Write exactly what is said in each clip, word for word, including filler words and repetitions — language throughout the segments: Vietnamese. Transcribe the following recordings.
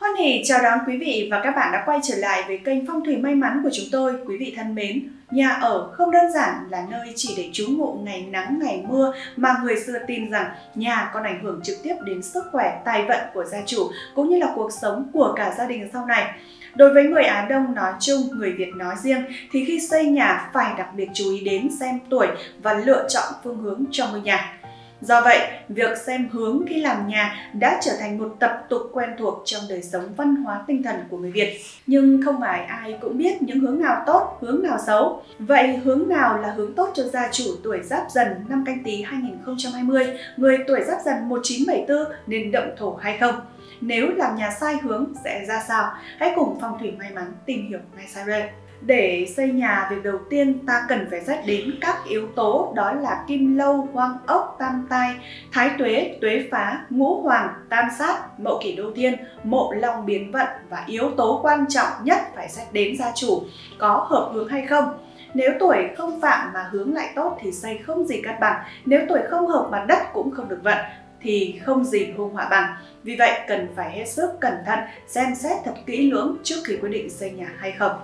Hoan hỉ chào đón quý vị và các bạn đã quay trở lại với kênh Phong thủy may mắn của chúng tôi. Quý vị thân mến, nhà ở không đơn giản là nơi chỉ để trú ngụ ngày nắng ngày mưa, mà người xưa tin rằng nhà còn ảnh hưởng trực tiếp đến sức khỏe, tài vận của gia chủ cũng như là cuộc sống của cả gia đình sau này. Đối với người Á Đông nói chung, người Việt nói riêng thì khi xây nhà phải đặc biệt chú ý đến xem tuổi và lựa chọn phương hướng cho ngôi nhà. Do vậy, việc xem hướng khi làm nhà đã trở thành một tập tục quen thuộc trong đời sống văn hóa tinh thần của người Việt. Nhưng không phải ai cũng biết những hướng nào tốt, hướng nào xấu. Vậy hướng nào là hướng tốt cho gia chủ tuổi Giáp Dần năm Canh Tý hai nghìn không trăm hai mươi, người tuổi Giáp Dần một nghìn chín trăm bảy mươi tư nên động thổ hay không? Nếu làm nhà sai hướng sẽ ra sao? Hãy cùng Phong thủy may mắn tìm hiểu ngay sau đây. Để xây nhà, việc đầu tiên ta cần phải xét đến các yếu tố, đó là kim lâu, hoang ốc, tam tai, thái tuế, tuế phá, ngũ hoàng, tam sát, mậu kỷ đô thiên, mộ long biến vận, và yếu tố quan trọng nhất phải xét đến gia chủ có hợp hướng hay không. Nếu tuổi không phạm mà hướng lại tốt thì xây không gì cát bằng, nếu tuổi không hợp mà đất cũng không được vận thì không gì hung họa bằng. Vì vậy cần phải hết sức cẩn thận, xem xét thật kỹ lưỡng trước khi quyết định xây nhà hay không.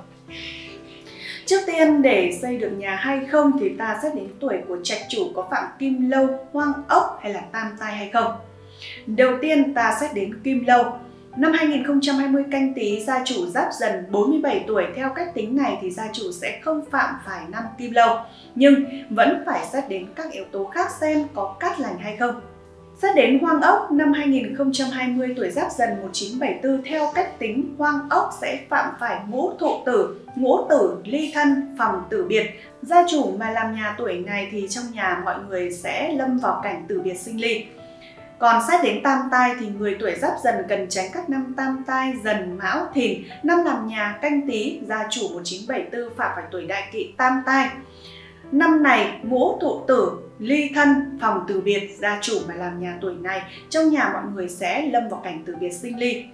Trước tiên, để xây được nhà hay không thì ta xét đến tuổi của trạch chủ có phạm kim lâu, hoang ốc hay là tam tai hay không. Đầu tiên ta xét đến kim lâu. Năm hai nghìn không trăm hai mươi Canh Tý, gia chủ Giáp Dần bốn mươi bảy tuổi, theo cách tính này thì gia chủ sẽ không phạm phải năm kim lâu, nhưng vẫn phải xét đến các yếu tố khác xem có cát lành hay không. Xét đến hoang ốc, năm hai nghìn không trăm hai mươi tuổi Giáp Dần một nghìn chín trăm bảy mươi tư, theo cách tính hoang ốc sẽ phạm phải ngũ thụ tử, ngũ tử ly thân, phòng tử biệt. Gia chủ mà làm nhà tuổi này thì trong nhà mọi người sẽ lâm vào cảnh tử biệt sinh ly. Còn xét đến tam tai thì người tuổi Giáp Dần cần tránh các năm tam tai Dần, Mão, Thìn. Năm làm nhà Canh Tý, gia chủ một nghìn chín trăm bảy mươi tư phạm phải tuổi đại kỵ tam tai. Năm này ngũ thụ tử, ly thân, phòng tử biệt, gia chủ mà làm nhà tuổi này trong nhà mọi người sẽ lâm vào cảnh tử biệt sinh ly.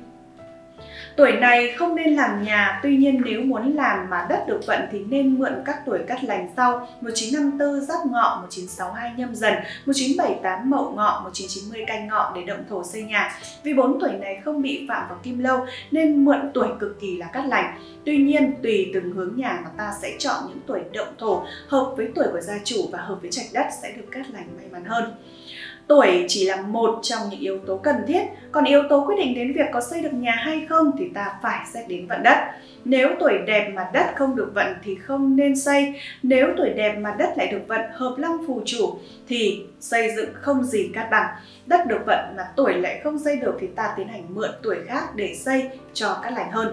Tuổi này không nên làm nhà, tuy nhiên nếu muốn làm mà đất được vận thì nên mượn các tuổi cát lành sau: một nghìn chín trăm năm mươi tư Giáp Ngọ, một nghìn chín trăm sáu mươi hai Nhâm Dần, một nghìn chín trăm bảy mươi tám Mậu Ngọ, một nghìn chín trăm chín mươi Canh Ngọ để động thổ xây nhà. Vì bốn tuổi này không bị phạm vào kim lâu nên mượn tuổi cực kỳ là cát lành. Tuy nhiên, tùy từng hướng nhà mà ta sẽ chọn những tuổi động thổ hợp với tuổi của gia chủ và hợp với trạch đất sẽ được cát lành may mắn hơn. Tuổi chỉ là một trong những yếu tố cần thiết, còn yếu tố quyết định đến việc có xây được nhà hay không thì ta phải xét đến vận đất. Nếu tuổi đẹp mà đất không được vận thì không nên xây. Nếu tuổi đẹp mà đất lại được vận, hợp long phù chủ thì xây dựng không gì cát bằng. Đất được vận mà tuổi lại không xây được thì ta tiến hành mượn tuổi khác để xây cho cát lành hơn.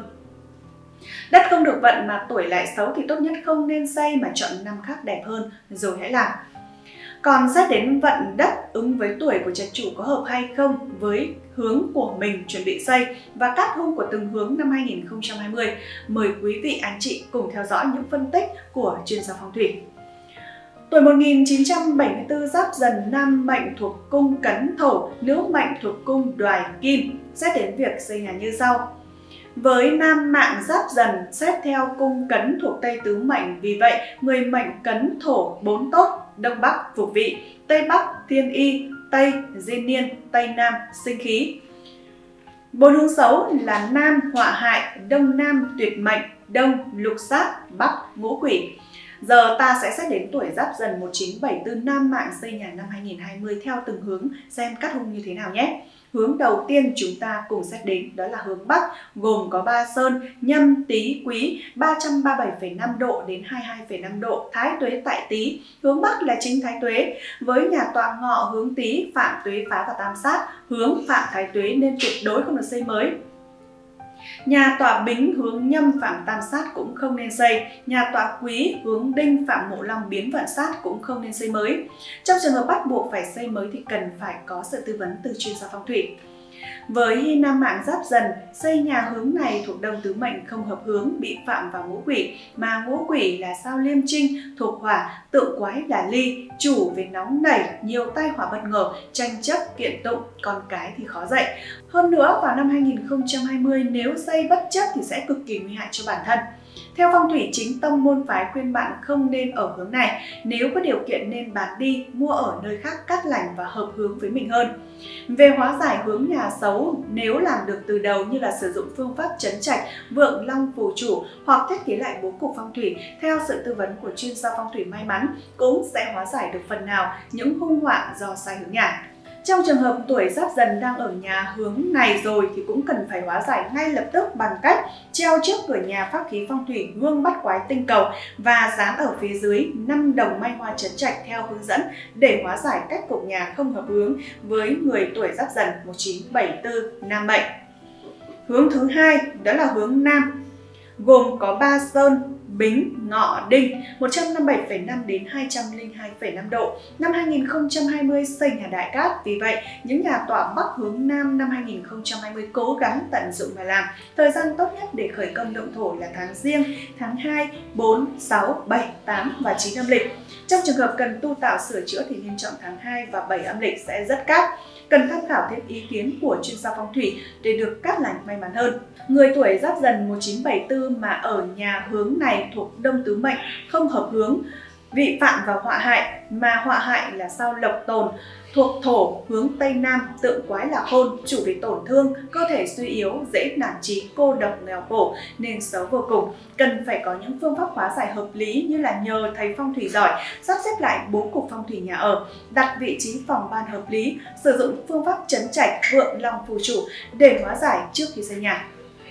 Đất không được vận mà tuổi lại xấu thì tốt nhất không nên xây mà chọn năm khác đẹp hơn rồi hãy làm. Còn xét đến vận đất ứng với tuổi của trạch chủ có hợp hay không với hướng của mình chuẩn bị xây và cát hung của từng hướng năm hai nghìn không trăm hai mươi. Mời quý vị anh chị cùng theo dõi những phân tích của chuyên gia phong thủy. Tuổi một nghìn chín trăm bảy mươi tư Giáp Dần, nam mệnh thuộc cung Cấn Thổ, nữ mệnh thuộc cung Đoài Kim. Xét đến việc xây nhà như sau. Với nam mạng Giáp Dần xét theo cung Cấn thuộc Tây tứ mệnh, vì vậy người mệnh Cấn Thổ bốn tốt: Đông Bắc phục vị, Tây Bắc thiên y, Tây diên niên, Tây Nam sinh khí. Bốn hướng xấu là Nam họa hại, Đông Nam tuyệt mệnh, Đông lục sát, Bắc ngũ quỷ. Giờ ta sẽ xét đến tuổi Giáp Dần một nghìn chín trăm bảy mươi tư, nam mạng xây nhà năm hai nghìn không trăm hai mươi theo từng hướng xem cát hung như thế nào nhé. Hướng đầu tiên chúng ta cùng xét đến đó là hướng Bắc, gồm có ba sơn: Nhâm, Tý, Quý, ba trăm ba mươi bảy phẩy năm độ đến hai mươi hai phẩy năm độ, thái tuế tại Tý. Hướng Bắc là chính thái tuế, với nhà tọa Ngọ hướng Tý phạm tuế phá và tam sát, hướng phạm thái tuế nên tuyệt đối không được xây mới. Nhà tọa Bính hướng Nhâm phạm tam sát cũng không nên xây. Nhà tọa Quý hướng Đinh phạm mộ long biến vận sát cũng không nên xây mới. Trong trường hợp bắt buộc phải xây mới thì cần phải có sự tư vấn từ chuyên gia phong thủy. Với nam mạng Giáp Dần, xây nhà hướng này thuộc đông tứ mệnh không hợp hướng, bị phạm vào ngũ quỷ, mà ngũ quỷ là sao Liêm Trinh thuộc hỏa, tượng quái là Ly, chủ về nóng nảy, nhiều tai họa bất ngờ, tranh chấp, kiện tụng, con cái thì khó dạy. Hơn nữa vào năm hai nghìn không trăm hai mươi nếu xây bất chấp thì sẽ cực kỳ nguy hại cho bản thân. Theo phong thủy, chính tông môn phái khuyên bạn không nên ở hướng này. Nếu có điều kiện nên bán đi, mua ở nơi khác cát lành và hợp hướng với mình hơn. Về hóa giải hướng nhà xấu, nếu làm được từ đầu như là sử dụng phương pháp trấn trạch, vượng long phù chủ hoặc thiết kế lại bố cục phong thủy theo sự tư vấn của chuyên gia phong thủy may mắn, cũng sẽ hóa giải được phần nào những hung họa do sai hướng nhà. Trong trường hợp tuổi Giáp Dần đang ở nhà hướng này rồi thì cũng cần phải hóa giải ngay lập tức bằng cách treo trước cửa nhà pháp khí phong thủy gương bắt quái tinh cầu và dán ở phía dưới năm đồng may hoa trấn trạch theo hướng dẫn để hóa giải cách cục nhà không hợp hướng với người tuổi Giáp Dần một nghìn chín trăm bảy mươi tư nam mệnh. Hướng thứ hai đó là hướng Nam, gồm có ba sơn Bính, Ngọ, Đinh, một trăm năm mươi bảy phẩy năm đến hai trăm lẻ hai phẩy năm độ. Năm hai nghìn không trăm hai mươi xây nhà Đại Cát, vì vậy những nhà tọa Bắc hướng Nam năm hai nghìn không trăm hai mươi cố gắng tận dụng mà làm. Thời gian tốt nhất để khởi công động thổ là tháng Giêng, tháng hai, bốn, sáu, bảy, tám và chín âm lịch. Trong trường hợp cần tu tạo sửa chữa thì nên chọn tháng hai và bảy âm lịch sẽ rất cát. Cần tham khảo thêm ý kiến của chuyên gia phong thủy để được cát lành may mắn hơn. Người tuổi Giáp Dần một nghìn chín trăm bảy mươi tư mà ở nhà hướng này thuộc Đông Tứ mệnh không hợp hướng, vị phạm vào họa hại, mà họa hại là sao Lộc Tồn, thuộc Thổ, hướng Tây Nam, tượng quái là Khôn, chủ về tổn thương, cơ thể suy yếu, dễ nản chí, cô độc, nghèo khổ nên xấu vô cùng. Cần phải có những phương pháp hóa giải hợp lý như là nhờ thầy phong thủy giỏi sắp xếp lại bố cục phong thủy nhà ở, đặt vị trí phòng ban hợp lý, sử dụng phương pháp trấn trạch, vượng long phù chủ để hóa giải trước khi xây nhà.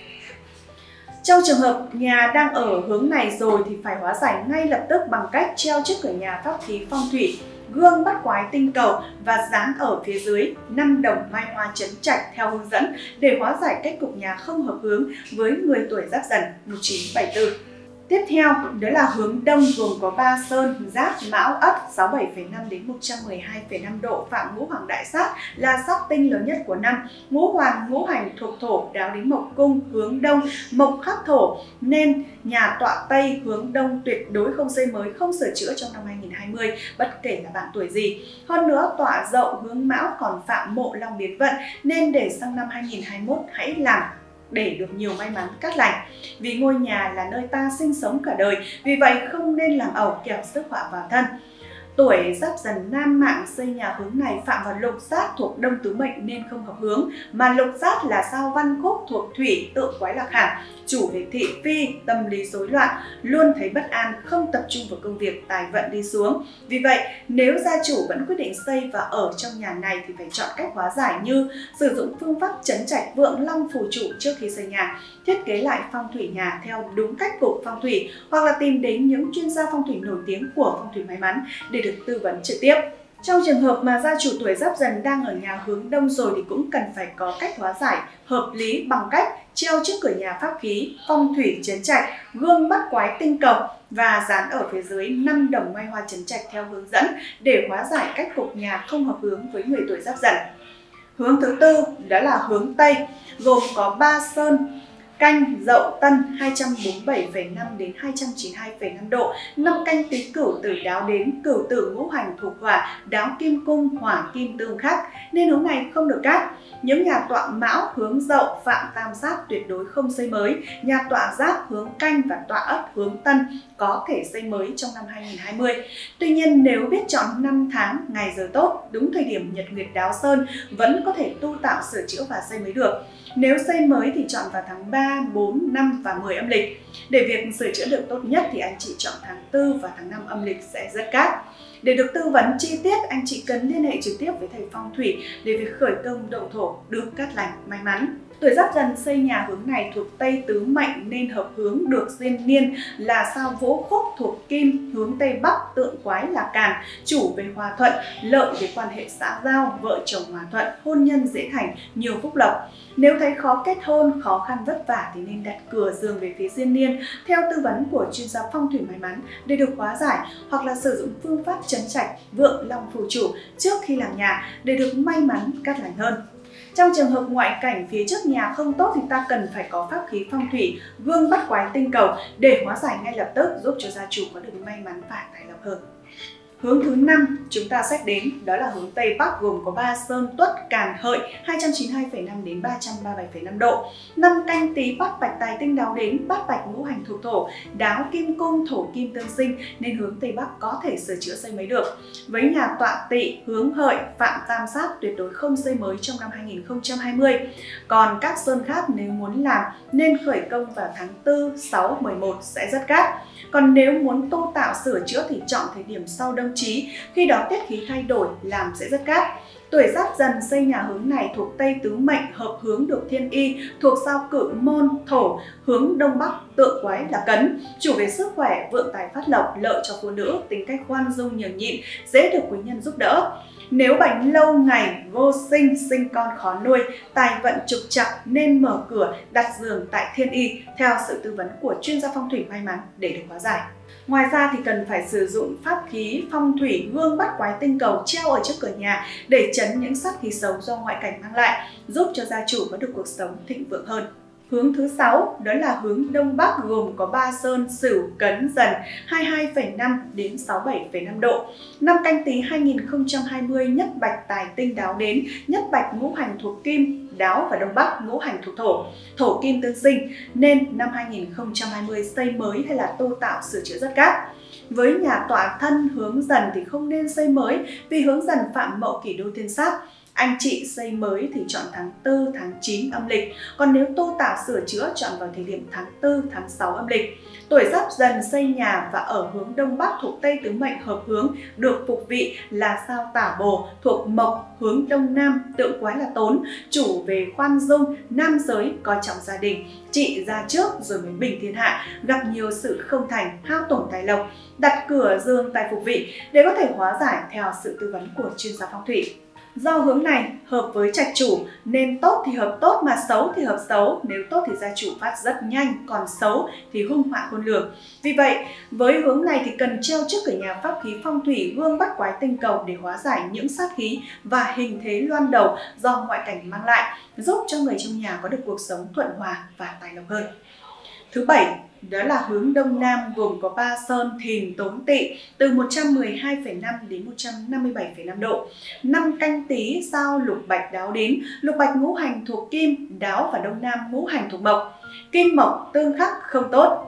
Trong trường hợp nhà đang ở hướng này rồi thì phải hóa giải ngay lập tức bằng cách treo trước cửa nhà pháp khí phong thủy gương bắt quái tinh cầu và dán ở phía dưới năm đồng mai hoa trấn trạch theo hướng dẫn để hóa giải cách cục nhà không hợp hướng với người tuổi Giáp Dần một nghìn chín trăm bảy mươi tư. Tiếp theo đó là hướng Đông, gồm có ba sơn Giáp, Mão, Ất, sáu mươi bảy phẩy năm đến một trăm mười hai phẩy năm độ, phạm ngũ hoàng đại sát là sát tinh lớn nhất của năm. Ngũ hoàng ngũ hành thuộc Thổ, đáo đến mộc cung hướng Đông, mộc khắc Thổ nên nhà tọa Tây hướng Đông tuyệt đối không xây mới, không sửa chữa trong năm hai nghìn không trăm hai mươi bất kể là bạn tuổi gì. Hơn nữa tọa Dậu hướng Mão còn phạm mộ long biến vận nên để sang năm hai nghìn không trăm hai mươi mốt hãy làm để được nhiều may mắn cát lành. Vì ngôi nhà là nơi ta sinh sống cả đời, vì vậy không nên làm ẩu kẻo rước họa vào thân. Tuổi Giáp Dần nam mạng xây nhà hướng này phạm vào lục sát thuộc Đông Tứ mệnh nên không hợp hướng, mà lục sát là sao Văn Khúc thuộc Thủy, tượng quái lạc hạng, chủ về thị phi, tâm lý rối loạn, luôn thấy bất an, không tập trung vào công việc, tài vận đi xuống. Vì vậy, nếu gia chủ vẫn quyết định xây và ở trong nhà này thì phải chọn cách hóa giải như sử dụng phương pháp trấn trạch, vượng long phù trụ trước khi xây nhà, thiết kế lại phong thủy nhà theo đúng cách cục phong thủy, hoặc là tìm đến những chuyên gia phong thủy nổi tiếng của phong thủy may mắn để được tư vấn trực tiếp. Trong trường hợp mà gia chủ tuổi Giáp Dần đang ở nhà hướng Đông rồi thì cũng cần phải có cách hóa giải hợp lý bằng cách treo trước cửa nhà pháp khí phong thủy trấn trạch, gương bắt quái tinh cầu và dán ở phía dưới năm đồng may hoa trấn trạch theo hướng dẫn để hóa giải cách cục nhà không hợp hướng với người tuổi Giáp Dần. Hướng thứ tư đó là hướng Tây, gồm có ba sơn Canh, Dậu, Tân hai trăm bốn mươi bảy phẩy năm đến hai trăm chín mươi hai phẩy năm độ, năm canh Tý Cửu tử đáo đến Cửu tử ngũ hành thuộc hỏa, đáo kim cung hỏa kim tương khắc nên hướng này không được cát. Những nhà tọa Mão hướng Dậu phạm tam sát tuyệt đối không xây mới. Nhà tọa Giáp hướng Canh và tọa Ất hướng Tân có thể xây mới trong năm hai nghìn không trăm hai mươi. Tuy nhiên nếu biết chọn năm tháng ngày giờ tốt, đúng thời điểm nhật nguyệt đáo sơn vẫn có thể tu tạo sửa chữa và xây mới được. Nếu xây mới thì chọn vào tháng ba, bốn, năm và mười âm lịch. Để việc sửa chữa được tốt nhất thì anh chị chọn tháng tư và tháng năm âm lịch sẽ rất cát. Để được tư vấn chi tiết, anh chị cần liên hệ trực tiếp với thầy phong thủy để việc khởi công động thổ được cát lành may mắn. Tuổi Giáp Dần xây nhà hướng này thuộc Tây Tứ mệnh nên hợp hướng được diên niên là sao Vũ Khúc thuộc Kim, hướng Tây Bắc tượng quái là Càn, chủ về hòa thuận, lợi về quan hệ xã giao, vợ chồng hòa thuận, hôn nhân dễ thành, nhiều phúc lộc. Nếu thấy khó kết hôn, khó khăn vất vả thì nên đặt cửa giường về phía diên niên theo tư vấn của chuyên gia phong thủy may mắn để được hóa giải, hoặc là sử dụng phương pháp trấn trạch, vượng long phù chủ trước khi làm nhà để được may mắn cát lành hơn. Trong trường hợp ngoại cảnh phía trước nhà không tốt thì ta cần phải có pháp khí phong thủy gương bắt quái tinh cầu để hóa giải ngay lập tức, giúp cho gia chủ có được may mắn và tài lộc hơn. Hướng thứ năm chúng ta xét đến đó là hướng Tây Bắc gồm có ba sơn Tuất, Càn, Hợi hai trăm chín mươi hai phẩy năm đến ba trăm ba mươi bảy phẩy năm độ. Năm Canh Tý Bát Bạch Tài Tinh Đáo đến, Bát Bạch ngũ hành thuộc thổ, Đáo kim cung, thổ kim tương sinh nên hướng Tây Bắc có thể sửa chữa xây mới được. Với nhà Tọa Tỵ hướng Hợi, Phạm Tam Sát tuyệt đối không xây mới trong năm hai nghìn không trăm hai mươi. Còn các sơn khác nếu muốn làm nên khởi công vào tháng tư, sáu, mười một sẽ rất cát. Còn nếu muốn tu tạo sửa chữa thì chọn thời điểm sau Đông Chí, khi đó tiết khí thay đổi làm sẽ rất cát. Tuổi Giáp Dần xây nhà hướng này thuộc Tây Tứ Mệnh, hợp hướng được Thiên Y, thuộc sao Cự Môn, thổ, hướng Đông Bắc, tượng quái là Cấn, chủ về sức khỏe, vượng tài phát lộc, lợi cho phụ nữ, tính cách khoan dung nhường nhịn, dễ được quý nhân giúp đỡ. Nếu bệnh lâu ngày, vô sinh, sinh con khó nuôi, tài vận trục trặc nên mở cửa, đặt giường tại Thiên Y theo sự tư vấn của chuyên gia phong thủy may mắn để được hóa giải. Ngoài ra thì cần phải sử dụng pháp khí phong thủy gương bắt quái tinh cầu treo ở trước cửa nhà để trấn những sát khí xấu do ngoại cảnh mang lại, giúp cho gia chủ có được cuộc sống thịnh vượng hơn. Hướng thứ sáu đó là hướng Đông Bắc gồm có ba sơn Sửu, Cấn, Dần hai mươi hai phẩy năm đến sáu mươi bảy phẩy năm độ. Năm Canh Tý hai nghìn không trăm hai mươi nhất Bạch Tài Tinh Đáo đến, nhất Bạch ngũ hành thuộc Kim, Đáo và Đông Bắc ngũ hành thuộc thổ, thổ kim tương sinh nên năm hai nghìn không trăm hai mươi xây mới hay là tu tạo sửa chữa rất cát. Với nhà Tọa Thân hướng Dần thì không nên xây mới vì hướng Dần phạm Mậu Kỷ Đô Thiên Sát. Anh chị xây mới thì chọn tháng tư, tháng chín âm lịch, còn nếu tu tạo sửa chữa chọn vào thời điểm tháng tư, tháng sáu âm lịch. Tuổi Giáp Dần xây nhà và ở hướng Đông Bắc thuộc Tây Tứ Mệnh hợp hướng được phục vị là sao Tả Bồ thuộc Mộc, hướng Đông Nam, tượng quái là Tốn, chủ về khoan dung, nam giới coi trọng gia đình, trị ra trước rồi mới bình thiên hạ, gặp nhiều sự không thành, hao tổn tài lộc, đặt cửa giường tài phục vị để có thể hóa giải theo sự tư vấn của chuyên gia phong thủy. Do hướng này hợp với trạch chủ nên tốt thì hợp tốt mà xấu thì hợp xấu, nếu tốt thì gia chủ phát rất nhanh, còn xấu thì hung họa khôn lường. Vì vậy, với hướng này thì cần treo trước cửa nhà pháp khí phong thủy gương bắt quái tinh cầu để hóa giải những sát khí và hình thế loan đầu do ngoại cảnh mang lại, giúp cho người trong nhà có được cuộc sống thuận hòa và tài lộc hơn. Thứ bảy đó là hướng Đông Nam gồm có ba sơn Thìn, Tốn, Tỵ từ một trăm mười hai phẩy năm đến một trăm năm mươi bảy phẩy năm độ. Năm Canh Tý sao Lục Bạch Đáo đến, Lục Bạch ngũ hành thuộc Kim, Đáo và Đông Nam ngũ hành thuộc Mộc. Kim Mộc tương khắc không tốt.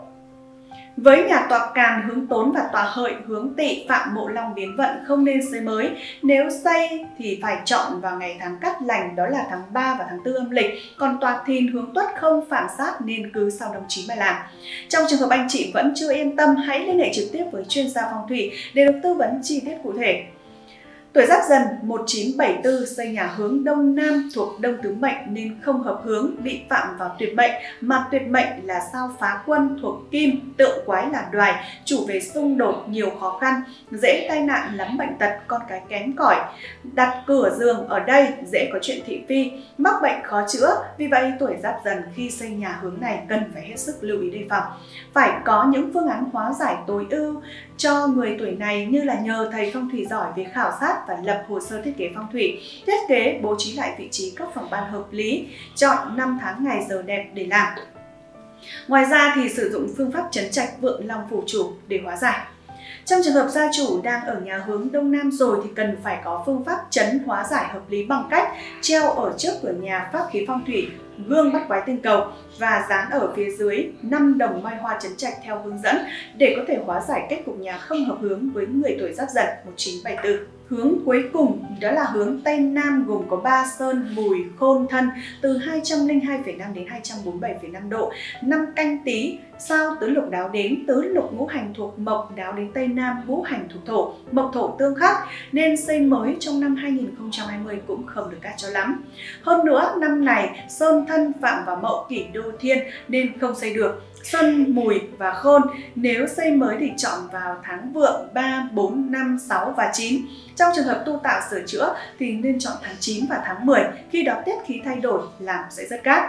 Với nhà Tọa Càn hướng Tốn và Tọa Hợi hướng Tỵ phạm Mộ Long biến vận không nên xây mới. Nếu xây thì phải chọn vào ngày tháng cát lành đó là tháng ba và tháng tư âm lịch. Còn Tọa Thìn hướng Tuất không phạm sát nên cứ sau Đông Chí mà làm. Trong trường hợp anh chị vẫn chưa yên tâm, hãy liên hệ trực tiếp với chuyên gia phong thủy để được tư vấn chi tiết cụ thể. Tuổi Giáp Dần một nghìn chín trăm bảy mươi tư xây nhà hướng Đông Nam thuộc Đông Tứ Mệnh nên không hợp hướng, bị phạm vào tuyệt mệnh, mà tuyệt mệnh là sao Phá Quân thuộc Kim, tượng quái là Đoài, chủ về xung đột nhiều khó khăn, dễ tai nạn lắm bệnh tật, con cái kém cỏi. Đặt cửa giường ở đây dễ có chuyện thị phi, mắc bệnh khó chữa, vì vậy tuổi Giáp Dần khi xây nhà hướng này cần phải hết sức lưu ý đề phòng. Phải có những phương án hóa giải tối ưu cho người tuổi này như là nhờ thầy phong thủy giỏi về khảo sát và lập hồ sơ thiết kế phong thủy, thiết kế bố trí lại vị trí các phòng ban hợp lý, chọn năm tháng ngày giờ đẹp để làm. Ngoài ra thì sử dụng phương pháp trấn trạch vượng long phủ chủ để hóa giải. Trong trường hợp gia chủ đang ở nhà hướng Đông Nam rồi thì cần phải có phương pháp trấn hóa giải hợp lý bằng cách treo ở trước cửa nhà pháp khí phong thủy gương bắt quái tinh cầu và dán ở phía dưới năm đồng mai hoa trấn trạch theo hướng dẫn để có thể hóa giải kết cục nhà không hợp hướng với người tuổi Giáp Dần một nghìn chín trăm bảy mươi tư. Hướng cuối cùng đó là hướng Tây Nam gồm có ba sơn Mùi, Khôn, Thân từ hai trăm lẻ hai phẩy năm đến hai trăm bốn mươi bảy phẩy năm độ. Năm Canh Tý sao Tứ Lục Đáo đến, Tứ Lục ngũ hành thuộc Mộc, Đáo đến Tây Nam ngũ hành thuộc Thổ, Mộc Thổ tương khắc nên xây mới trong năm hai nghìn không trăm hai mươi cũng không được cát cho lắm. Hơn nữa năm này sơn Thân phạm vào Mậu Kỷ Đô Thiên nên không xây được. Sơn Mùi và Khôn nếu xây mới thì chọn vào tháng Vượng ba, bốn, năm, sáu và chín. Trong trường hợp tu tạo sửa chữa thì nên chọn tháng chín và tháng mười, khi đó tiết khí thay đổi làm sẽ rất cát.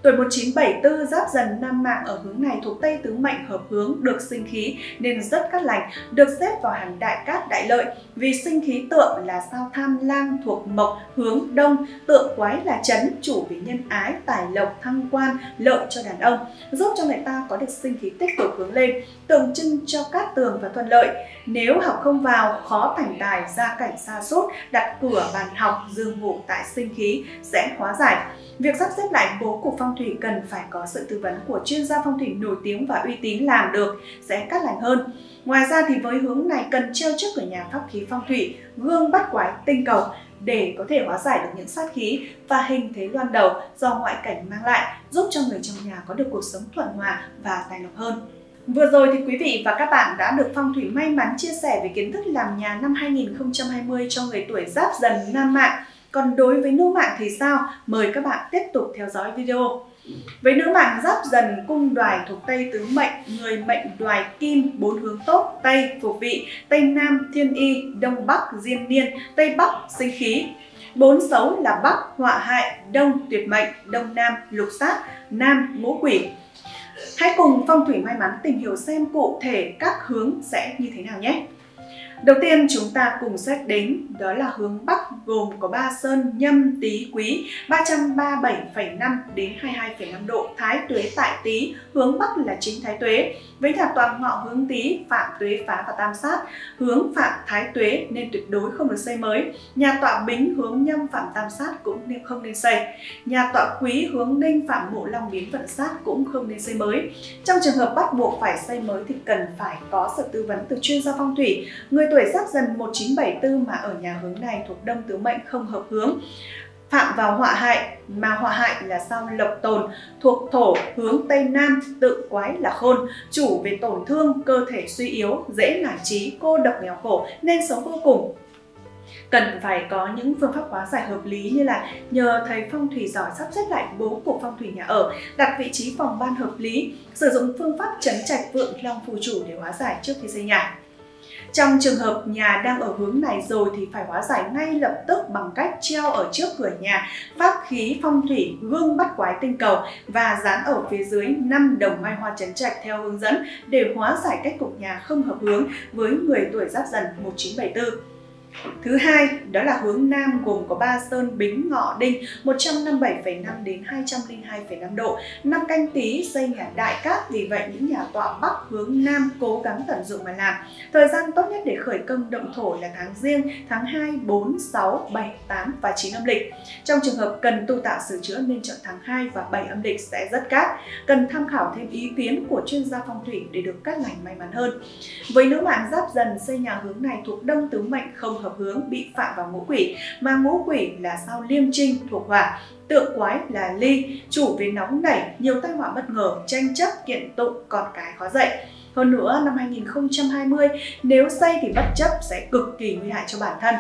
Tuổi một chín bảy tư Giáp Dần nam mạng ở hướng này thuộc Tây tứ mệnh hợp hướng, được sinh khí nên rất cát lành, được xếp vào hàng đại cát đại lợi. Vì sinh khí tượng là sao Tham Lang thuộc Mộc hướng Đông, tượng quái là Chấn, chủ về nhân ái, tài lộc, thăng quan, lợi cho đàn ông, giúp cho người ta có được sinh khí tích cực hướng lên, tượng trưng cho cát tường và thuận lợi. Nếu học không vào, khó thành tài, gia cảnh sa sút, đặt cửa bàn học, giường ngủ tại sinh khí sẽ hóa giải. Việc sắp xếp lại bố cục phong thủy cần phải có sự tư vấn của chuyên gia phong thủy nổi tiếng và uy tín làm được, sẽ cát lành hơn. Ngoài ra thì với hướng này cần treo trước cửa nhà pháp khí phong thủy gương bắt quái tinh cầu để có thể hóa giải được những sát khí và hình thế loan đầu do ngoại cảnh mang lại, giúp cho người trong nhà có được cuộc sống thuận hòa và tài lộc hơn. Vừa rồi thì quý vị và các bạn đã được Phong thủy may mắn chia sẻ về kiến thức làm nhà năm hai nghìn không trăm hai mươi cho người tuổi Giáp Dần nam mạng. Còn đối với nữ mạng thì sao? Mời các bạn tiếp tục theo dõi video. Với nữ mạng Giáp Dần cung Đoài thuộc Tây tứ mệnh, người mệnh Đoài Kim, bốn hướng tốt: Tây phục vị, Tây Nam thiên y, Đông Bắc diên niên, Tây Bắc sinh khí. Bốn xấu là Bắc họa hại, Đông tuyệt mệnh, Đông Nam lục sát, Nam ngũ quỷ. Hãy cùng Phong thủy may mắn tìm hiểu xem cụ thể các hướng sẽ như thế nào nhé. Đầu tiên chúng ta cùng xét đến đó là hướng Bắc gồm có ba sơn Nhâm, Tý, Quý, ba trăm ba mươi bảy phẩy năm đến hai mươi hai phẩy năm độ, Thái tuế tại Tý, hướng Bắc là chính Thái tuế. Với nhà tọa Ngọ hướng Tý, phạm tuế phá và tam sát, hướng phạm Thái tuế nên tuyệt đối không được xây mới. Nhà tọa Bính hướng Nhâm phạm tam sát cũng nên không nên xây. Nhà tọa Quý hướng Đinh phạm Mộ Long biến vận sát cũng không nên xây mới. Trong trường hợp bắt buộc phải xây mới thì cần phải có sự tư vấn từ chuyên gia phong thủy. Người tuổi Giáp Dần một chín bảy tư mà ở nhà hướng này thuộc Đông tứ mệnh không hợp hướng, phạm vào họa hại, mà họa hại là sao Lộc Tồn thuộc Thổ hướng Tây Nam, tự quái là Khôn, chủ về tổn thương, cơ thể suy yếu, dễ nản chí, cô độc nghèo khổ nên sống vô cùng. Cần phải có những phương pháp hóa giải hợp lý như là nhờ thầy phong thủy giỏi sắp xếp lại bố cục phong thủy nhà ở, đặt vị trí phòng ban hợp lý, sử dụng phương pháp trấn trạch vượng long phù chủ để hóa giải trước khi xây nhà. Trong trường hợp nhà đang ở hướng này rồi thì phải hóa giải ngay lập tức bằng cách treo ở trước cửa nhà pháp khí phong thủy gương bắt quái tinh cầu và dán ở phía dưới năm đồng mai hoa trấn trạch theo hướng dẫn để hóa giải cách cục nhà không hợp hướng với người tuổi Giáp Dần một chín bảy tư. Thứ hai, đó là hướng Nam gồm có ba sơn Bính, Ngọ, Đinh, một trăm năm mươi bảy phẩy năm đến hai trăm lẻ hai phẩy năm độ, năm canh Tý xây nhà đại cát, vì vậy những nhà tọa Bắc hướng Nam cố gắng tận dụng mà làm. Thời gian tốt nhất để khởi công động thổ là tháng Giêng, tháng hai, bốn, sáu, bảy, tám và chín âm lịch. Trong trường hợp cần tu tạo sửa chữa nên chọn tháng hai và bảy âm lịch sẽ rất cát. Cần tham khảo thêm ý kiến của chuyên gia phong thủy để được cát lành may mắn hơn. Với nữ mạng Giáp Dần xây nhà hướng này thuộc Đông tứ mệnh không hợp hướng, bị phạm vào ngũ quỷ, mà ngũ quỷ là sao Liêm Trinh thuộc Hỏa, tượng quái là Ly, chủ về nóng nảy, nhiều tai họa bất ngờ, tranh chấp, kiện tụng, con cái khó dạy. Hơn nữa, năm hai nghìn không trăm hai mươi nếu xây thì bất chấp sẽ cực kỳ nguy hại cho bản thân.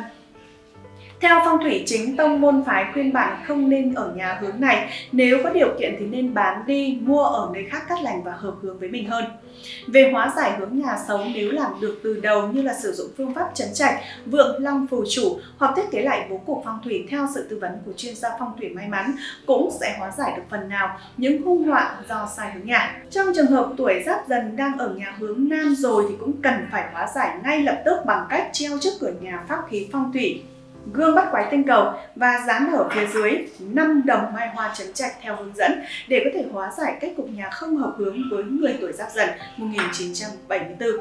Theo phong thủy chính tông môn phái khuyên bạn không nên ở nhà hướng này, nếu có điều kiện thì nên bán đi, mua ở nơi khác cát lành và hợp hướng với mình hơn. Về hóa giải hướng nhà xấu, nếu làm được từ đầu như là sử dụng phương pháp trấn trạch, vượng long phù chủ hoặc thiết kế lại bố cục phong thủy theo sự tư vấn của chuyên gia phong thủy may mắn cũng sẽ hóa giải được phần nào những hung họa do sai hướng nhà. Trong trường hợp tuổi Giáp Dần đang ở nhà hướng Nam rồi thì cũng cần phải hóa giải ngay lập tức bằng cách treo trước cửa nhà pháp khí phong thủy gương bắt quái tinh cầu và dán ở phía dưới năm đồng mai hoa trấn trạch theo hướng dẫn để có thể hóa giải cách cục nhà không hợp hướng với người tuổi Giáp Dần một nghìn chín trăm bảy mươi tư.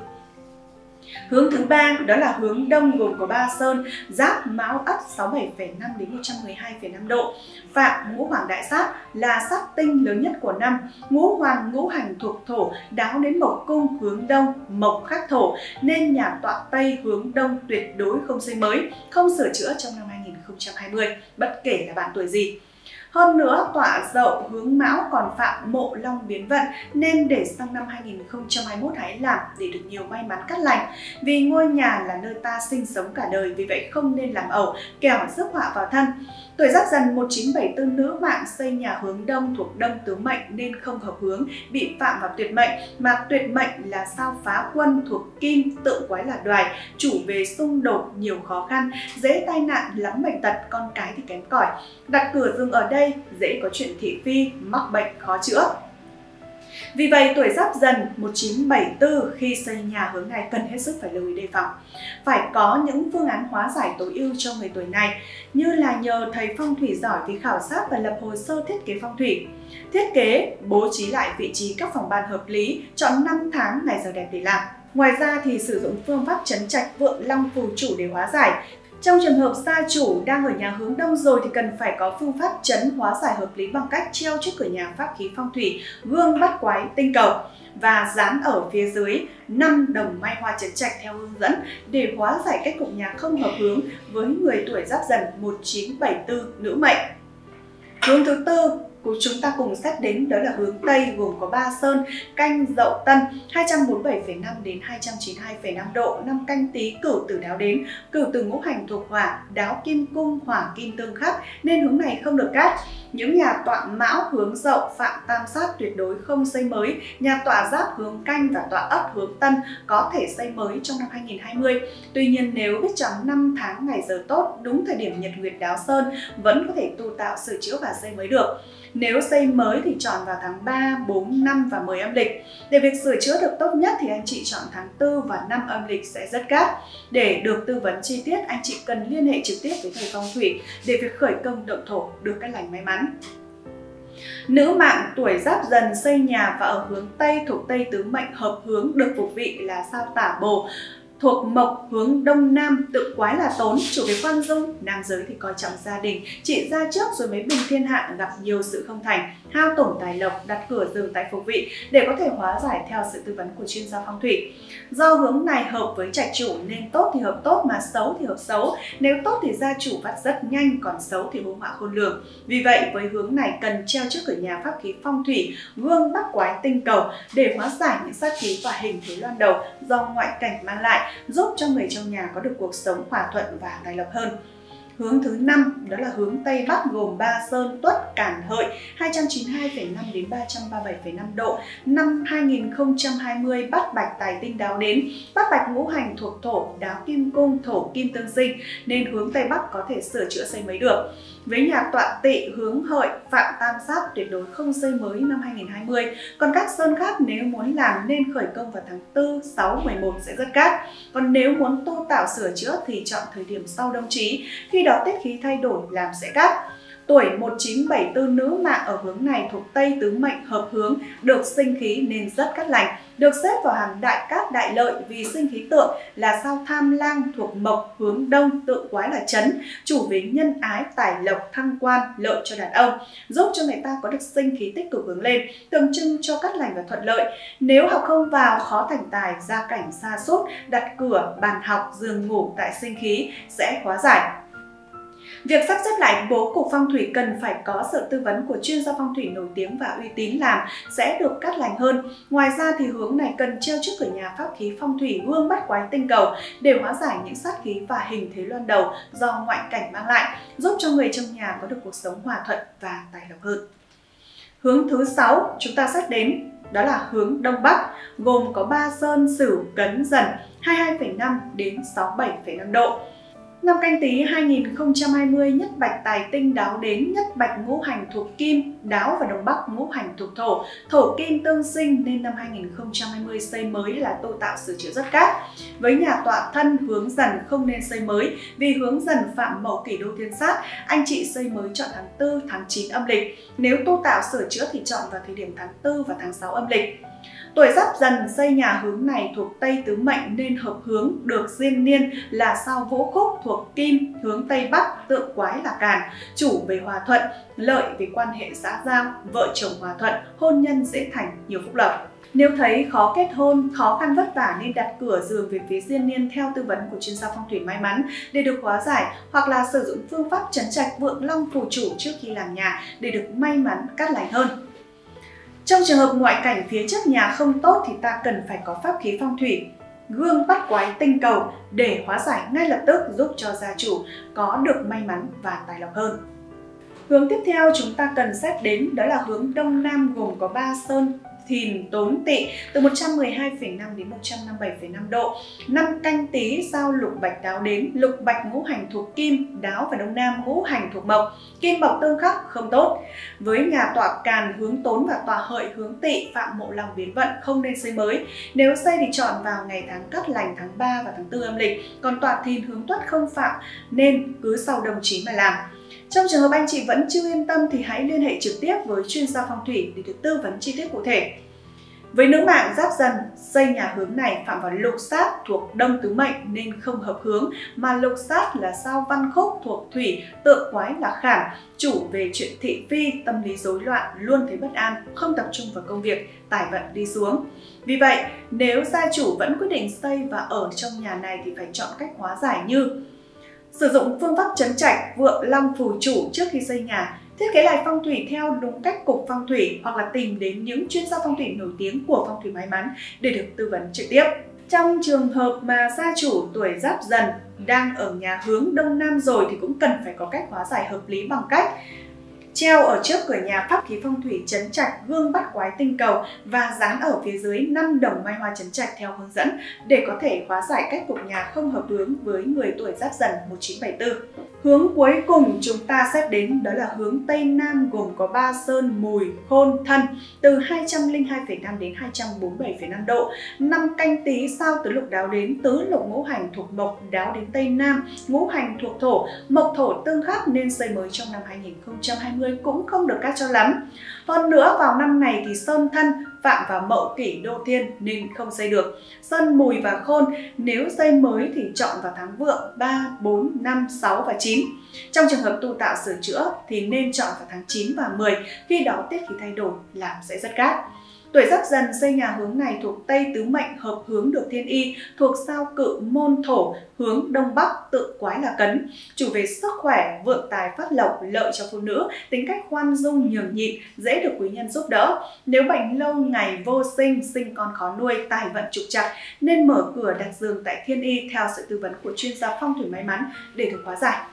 Hướng thứ ba đó là hướng Đông gồm có ba sơn Giáp, Mão, Ất sáu mươi bảy phẩy năm đến một trăm mười hai phẩy năm độ, phạm ngũ hoàng đại sát là sát tinh lớn nhất của năm, ngũ hoàng ngũ hành thuộc Thổ, đáo đến Mộc cung hướng Đông, Mộc khắc Thổ nên nhà tọa Tây hướng Đông tuyệt đối không xây mới, không sửa chữa trong năm hai nghìn không trăm hai mươi bất kể là bạn tuổi gì. Hơn nữa, tọa Dậu hướng Mão còn phạm Mộ Long biến vận nên để sang năm hai nghìn không trăm hai mươi mốt hãy làm để được nhiều may mắn cát lành. Vì ngôi nhà là nơi ta sinh sống cả đời, vì vậy không nên làm ẩu, kẻo rước họa vào thân. Tuổi Giáp Dần một chín bảy tư nữ mạng xây nhà hướng Đông thuộc Đông tứ mệnh nên không hợp hướng, bị phạm vào tuyệt mệnh, mà tuyệt mệnh là sao Phá Quân thuộc Kim, tự quái là Đoài, chủ về xung đột, nhiều khó khăn, dễ tai nạn, lắm bệnh tật, con cái thì kém cỏi. Đặt cửa giường ở đây Tây, dễ có chuyện thị phi, mắc bệnh khó chữa. Vì vậy, tuổi Giáp Dần một nghìn chín trăm bảy mươi tư khi xây nhà hướng này cần hết sức phải lưu ý đề phòng. Phải có những phương án hóa giải tối ưu cho người tuổi này, như là nhờ thầy phong thủy giỏi về khảo sát và lập hồ sơ thiết kế phong thủy. Thiết kế, bố trí lại vị trí các phòng ban hợp lý, chọn năm tháng ngày giờ đẹp để làm. Ngoài ra thì sử dụng phương pháp trấn trạch vượng long phù chủ để hóa giải. Trong trường hợp gia chủ đang ở nhà hướng đông rồi thì cần phải có phương pháp trấn hóa giải hợp lý bằng cách treo trước cửa nhà pháp khí phong thủy gương bắt quái tinh cầu và dán ở phía dưới năm đồng mai hoa trấn trạch theo hướng dẫn để hóa giải kết cục nhà không hợp hướng với người tuổi Giáp Dần một nghìn chín trăm bảy mươi tư nữ mệnh. Hướng thứ tư của chúng ta cùng xét đến đó là hướng Tây, gồm có ba sơn Canh, Dậu, Tân, hai trăm bốn mươi bảy phẩy năm đến hai trăm chín mươi hai phẩy năm độ, năm Canh Tý, Cửu Tử Đáo đến, Cửu Tử ngũ hành thuộc hỏa, Đáo kim cung, hỏa kim tương khắc nên hướng này không được cát. Những nhà tọa Mão hướng Dậu, Phạm tam sát tuyệt đối không xây mới. Nhà tọa Giáp hướng Canh và tọa Ất hướng Tân có thể xây mới trong năm hai nghìn không trăm hai mươi. Tuy nhiên nếu biết chọn năm tháng ngày giờ tốt, đúng thời điểm nhật nguyệt đáo sơn, vẫn có thể tu tạo, sửa chữa và xây mới được. Nếu xây mới thì chọn vào tháng ba, bốn, năm và mười âm lịch. Để việc sửa chữa được tốt nhất thì anh chị chọn tháng tư và năm âm lịch sẽ rất cát. Để được tư vấn chi tiết, anh chị cần liên hệ trực tiếp với thầy phong thủy để việc khởi công động thổ được cát lành may mắn. Nữ mạng tuổi Giáp Dần xây nhà và ở hướng Tây thuộc Tây tứ mệnh hợp hướng được phục vị là sao Tả Bồ, thuộc mộc hướng Đông Nam, tự quái là tốn, chủ về khoan dung. Nam giới thì coi trọng gia đình, trị ra trước rồi mới bình thiên hạ, gặp nhiều sự không thành, hao tổn tài lộc, đặt cửa giường tại phục vị để có thể hóa giải theo sự tư vấn của chuyên gia phong thủy. Do hướng này hợp với trạch chủ nên tốt thì hợp tốt mà xấu thì hợp xấu. Nếu tốt thì gia chủ vắt rất nhanh, còn xấu thì hung họa khôn lường. Vì vậy với hướng này cần treo trước cửa nhà pháp khí phong thủy gương bắt quái tinh cầu để hóa giải những sát khí và hình thế loan đầu do ngoại cảnh mang lại, giúp cho người trong nhà có được cuộc sống hòa thuận và tài lộc hơn. Hướng thứ năm đó là hướng Tây Bắc, gồm ba sơn Tuất, Càn, Hợi, hai trăm chín mươi hai phẩy năm đến ba trăm ba mươi bảy phẩy năm độ, năm hai nghìn không trăm hai mươi. Bát Bạch tài tinh đáo đến, Bát Bạch ngũ hành thuộc thổ, Đáo kim cung, thổ kim tương sinh nên hướng Tây Bắc có thể sửa chữa xây mới được. Với nhà tọa Tỵ hướng Hợi, Phạm tam sát tuyệt đối không xây mới năm hai nghìn không trăm hai mươi. Còn các sơn khác nếu muốn làm nên khởi công vào tháng tư, sáu, mười một sẽ rất cát. Còn nếu muốn tu tạo sửa chữa thì chọn thời điểm sau đông chí, khi đó tiết khí thay đổi làm sẽ cát. Tuổi một nghìn chín trăm bảy mươi tư nữ mạng ở hướng này thuộc Tây tứ mệnh hợp hướng, được sinh khí nên rất cát lành, được xếp vào hàng đại cát đại lợi vì sinh khí tượng là sao Tham Lang thuộc mộc hướng Đông, tự quái là chấn, chủ về nhân ái, tài lộc, thăng quan, lợi cho đàn ông, giúp cho người ta có được sinh khí tích cực hướng lên, tượng trưng cho cát lành và thuận lợi. Nếu học không vào, khó thành tài, gia cảnh sa sút, đặt cửa, bàn học, giường ngủ tại sinh khí sẽ hóa giải. Việc sắp xếp lại bố cục phong thủy cần phải có sự tư vấn của chuyên gia phong thủy nổi tiếng và uy tín làm sẽ được cát lành hơn. Ngoài ra thì hướng này cần treo trước cửa nhà pháp khí phong thủy gương bắt quái tinh cầu để hóa giải những sát khí và hình thế loan đầu do ngoại cảnh mang lại, giúp cho người trong nhà có được cuộc sống hòa thuận và tài lộc hơn. Hướng thứ sáu chúng ta xét đến đó là hướng Đông Bắc, gồm có ba sơn Sửu, Cấn, Dần, hai mươi hai phẩy năm đến sáu mươi bảy phẩy năm độ. Năm Canh Tý hai nghìn không trăm hai mươi, nhất bạch tài tinh đáo đến, nhất bạch ngũ hành thuộc kim, đáo và đông bắc ngũ hành thuộc thổ, thổ kim tương sinh nên năm hai nghìn không trăm hai mươi xây mới là tu tạo sửa chữa rất cát. Với nhà tọa Thân hướng Dần không nên xây mới vì hướng Dần phạm mậu kỷ đô thiên sát, anh chị xây mới chọn tháng tư, tháng chín âm lịch. Nếu tu tạo sửa chữa thì chọn vào thời điểm tháng tư và tháng sáu âm lịch. Tuổi Giáp Dần xây nhà hướng này thuộc Tây tứ mệnh nên hợp hướng, được diên niên là sao Vũ Khúc thuộc kim, hướng Tây Bắc, tượng quái là Càn, chủ về hòa thuận, lợi về quan hệ xã giao, vợ chồng hòa thuận, hôn nhân dễ thành, nhiều phúc lộc. Nếu thấy khó kết hôn, khó khăn vất vả nên đặt cửa giường về phía diên niên theo tư vấn của chuyên gia phong thủy may mắn để được hóa giải, hoặc là sử dụng phương pháp trấn trạch vượng long phù chủ trước khi làm nhà để được may mắn cát lành hơn. Trong trường hợp ngoại cảnh phía trước nhà không tốt thì ta cần phải có pháp khí phong thủy gương bắt quái tinh cầu để hóa giải ngay lập tức, giúp cho gia chủ có được may mắn và tài lộc hơn. Hướng tiếp theo chúng ta cần xét đến đó là hướng Đông Nam, gồm có ba sơn Thìn Tốn Tỵ từ một trăm mười hai phẩy năm đến một trăm năm mươi bảy phẩy năm độ. Năm Canh Tý sao Lục Bạch Đáo đến, Lục Bạch ngũ hành thuộc Kim, Đáo và Đông Nam ngũ hành thuộc Mộc, Kim Mộc tương khắc không tốt. Với nhà tọa Càn hướng Tốn và tọa Hợi hướng Tỵ, phạm mộ lòng biến vận, không nên xây mới. Nếu xây thì chọn vào ngày tháng Cát Lành tháng ba và tháng tư âm lịch. Còn tọa Thìn hướng Tuất không phạm nên cứ sau đông chí mà làm. Trong trường hợp anh chị vẫn chưa yên tâm thì hãy liên hệ trực tiếp với chuyên gia phong thủy để được tư vấn chi tiết cụ thể. Với nữ mạng Giáp Dần, xây nhà hướng này phạm vào lục sát thuộc Đông tứ mệnh nên không hợp hướng, mà lục sát là sao Văn Khúc thuộc Thủy, tượng quái là Khảm, chủ về chuyện thị phi, tâm lý rối loạn, luôn thấy bất an, không tập trung vào công việc, tài vận đi xuống. Vì vậy, nếu gia chủ vẫn quyết định xây và ở trong nhà này thì phải chọn cách hóa giải như: sử dụng phương pháp trấn trạch, vượng long phù chủ trước khi xây nhà, thiết kế lại phong thủy theo đúng cách cục phong thủy, hoặc là tìm đến những chuyên gia phong thủy nổi tiếng của phong thủy may mắn để được tư vấn trực tiếp. Trong trường hợp mà gia chủ tuổi Giáp Dần đang ở nhà hướng Đông Nam rồi thì cũng cần phải có cách hóa giải hợp lý bằng cách treo ở trước cửa nhà pháp khí phong thủy trấn trạch gương bắt quái tinh cầu và dán ở phía dưới năm đồng mai hoa trấn trạch theo hướng dẫn để có thể hóa giải cách cục nhà không hợp hướng với người tuổi Giáp Dần một chín bảy tư. Hướng cuối cùng chúng ta xét đến đó là hướng Tây Nam, gồm có Ba Sơn, Mùi, Khôn, Thân từ hai trăm lẻ hai phẩy năm đến hai trăm bốn mươi bảy phẩy năm độ. Năm Canh Tý sao Tứ Lục Đáo đến, Tứ Lục ngũ hành thuộc Mộc, Đáo đến Tây Nam, ngũ hành thuộc Thổ, Mộc Thổ tương khắc nên xây mới trong năm hai nghìn không trăm hai mươi cũng không được cát cho lắm. Hơn nữa vào năm này thì Sơn Thân phạm vào Mậu Kỷ Đô Thiên nên không xây được. Sơn Mùi và Khôn nếu xây mới thì chọn vào tháng Vượng ba, bốn, năm, sáu và chín. Trong trường hợp tu tạo sửa chữa thì nên chọn vào tháng chín và mười, khi đó tiết khí thay đổi làm sẽ rất cát. Tuổi Giáp Dần xây nhà hướng này thuộc Tây tứ mệnh, hợp hướng được Thiên Y, thuộc sao Cự Môn Thổ, hướng Đông Bắc, tự quái là Cấn, chủ về sức khỏe, vượng tài phát lộc, lợi cho phụ nữ, tính cách khoan dung nhường nhịn, dễ được quý nhân giúp đỡ. Nếu bệnh lâu ngày vô sinh, sinh con khó nuôi, tài vận trục trặc nên mở cửa đặt giường tại Thiên Y theo sự tư vấn của chuyên gia phong thủy may mắn để được hóa giải.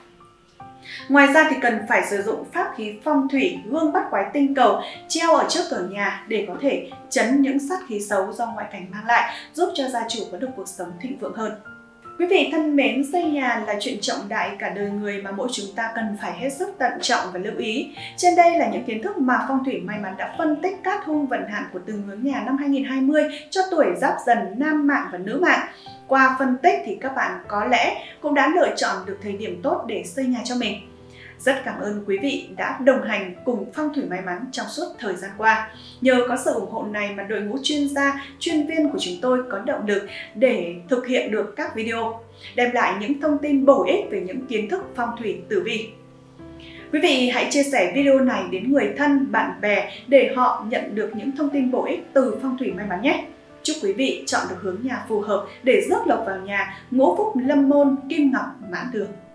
Ngoài ra thì cần phải sử dụng pháp khí phong thủy gương bắt quái tinh cầu treo ở trước cửa nhà để có thể trấn những sát khí xấu do ngoại cảnh mang lại, giúp cho gia chủ có được cuộc sống thịnh vượng hơn. Quý vị thân mến, xây nhà là chuyện trọng đại cả đời người mà mỗi chúng ta cần phải hết sức tận trọng và lưu ý. Trên đây là những kiến thức mà phong thủy may mắn đã phân tích cát hung vận hạn của từng hướng nhà năm hai nghìn không trăm hai mươi cho tuổi Giáp Dần, nam mạng và nữ mạng. Qua phân tích thì các bạn có lẽ cũng đã lựa chọn được thời điểm tốt để xây nhà cho mình. Rất cảm ơn quý vị đã đồng hành cùng phong thủy may mắn trong suốt thời gian qua. Nhờ có sự ủng hộ này mà đội ngũ chuyên gia, chuyên viên của chúng tôi có động lực để thực hiện được các video, đem lại những thông tin bổ ích về những kiến thức phong thủy tử vi. Quý vị hãy chia sẻ video này đến người thân, bạn bè để họ nhận được những thông tin bổ ích từ phong thủy may mắn nhé. Chúc quý vị chọn được hướng nhà phù hợp để rước lộc vào nhà, ngũ phúc lâm môn, kim ngọc mãn đường.